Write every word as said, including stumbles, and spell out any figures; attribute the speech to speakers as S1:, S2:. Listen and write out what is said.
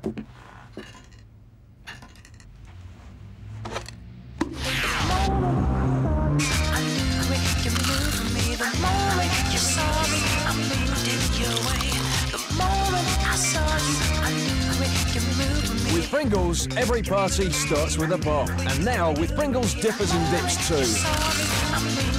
S1: With Pringles, every party starts with a bop. And now with Pringles dippers and dips too.